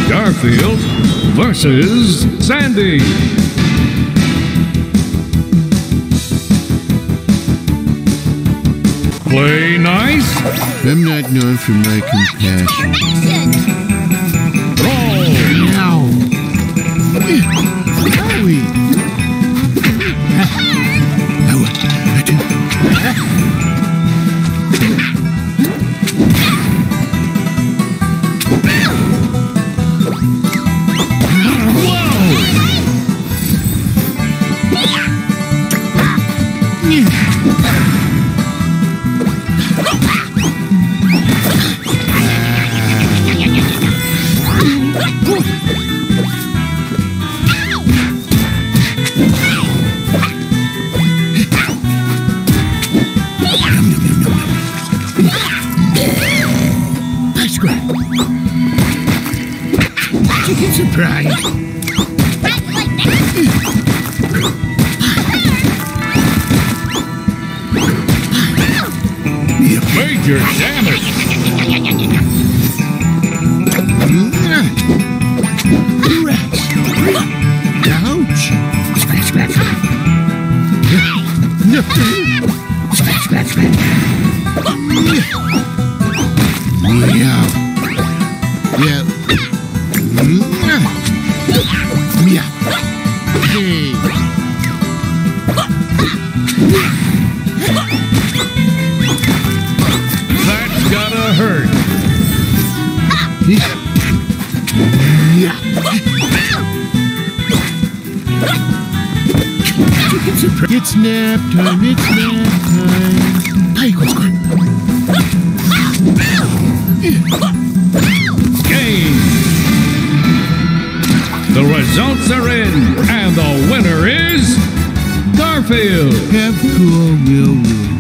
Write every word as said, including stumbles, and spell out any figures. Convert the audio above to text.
Garfield versus Sandy. Play nice. I'm not known for my compassion. Brawl. Ow. Owie. Chicken surprise. Major damage. Ouch. Scratch, scratch. Scratch, scratch, scratch. Yeah. Yeah. Yeah. Hey. That's gotta hurt. Yeah. It's nap time. It's nap time. Hey, what's going on? Game. The results are in, and the winner is Garfield. Have cool, real, real.